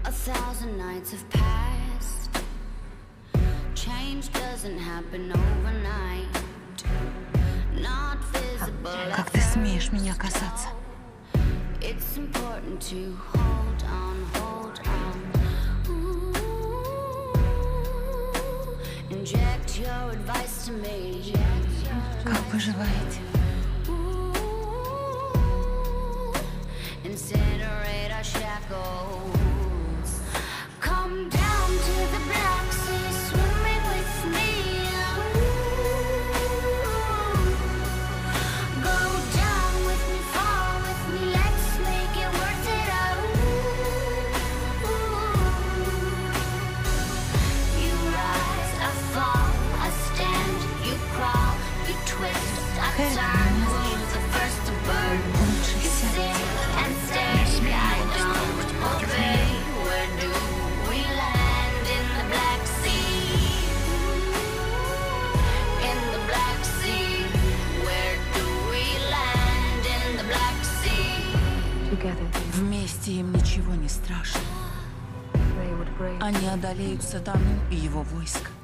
1,000 nights have passed. Change doesn't happen overnight. Not visible. Как ты смеешь меня касаться? It's important to hold on, hold on. Inject your advice to me. Как поживаете? Incinerate our shackles. Come down to the Black Sea, swimming with me. Go down with me, fall with me, let's make it worth it out. You rise, I fall, I stand, you crawl, you twist, I turn, who's the first to burn? You sit and stare, I don't obey. Where do we land? In the Black Sea. In the Black Sea. Where do we land? In the Black Sea. Вместе им ничего не страшно. Они одолеют сатану и его войско.